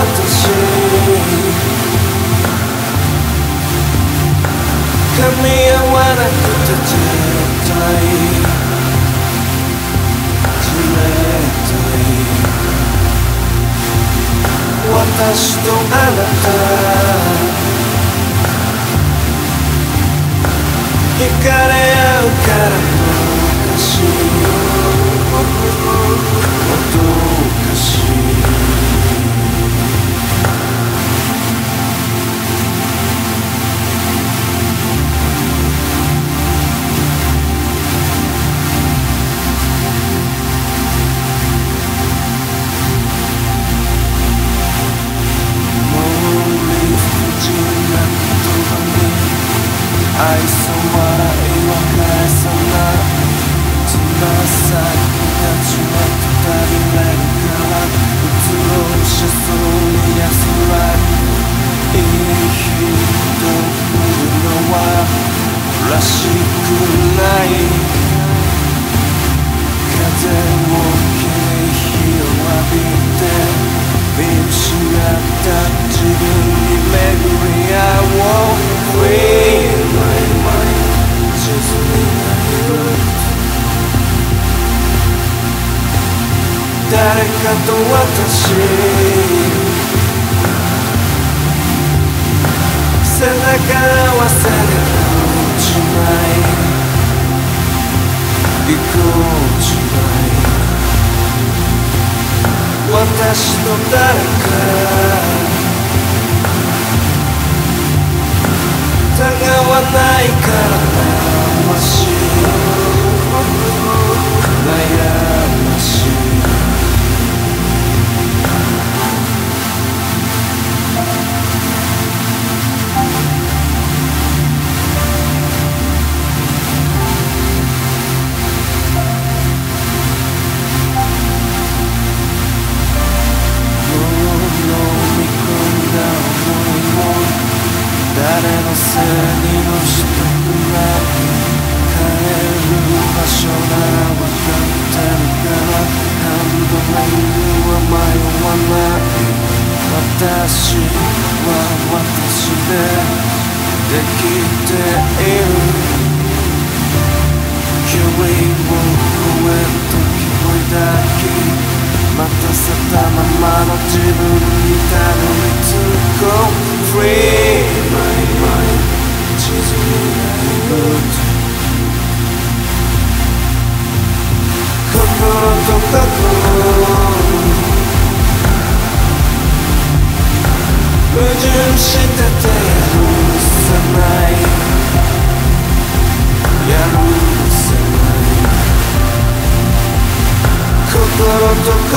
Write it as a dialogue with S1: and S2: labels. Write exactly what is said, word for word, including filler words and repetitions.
S1: 私噛み合わなくて絶対冷たい私とあなた惹かれ合うからもかしもどかし愛想笑いは返さないつま先たちはくたびれるからうつろしそうに安らぎいい人見るのはらしくない風を切り火を浴びて見失った自分に巡り合おう Free my mind 沈みない誰かと私背中合わせで落ちない行こうじまい私と誰か疑わないから悩ましい悩ましい誰のせいにもしたくない帰る場所なら分かってるからハンドリングは迷わない私は私でできている距離を超える時を抱き待たせたままの自分にたどり着こう Free my mind 沈みない心と心矛盾してて許さない許せない心と心